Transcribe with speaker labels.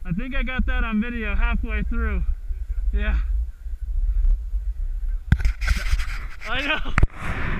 Speaker 1: I think I got that on video halfway through. Yeah. I know.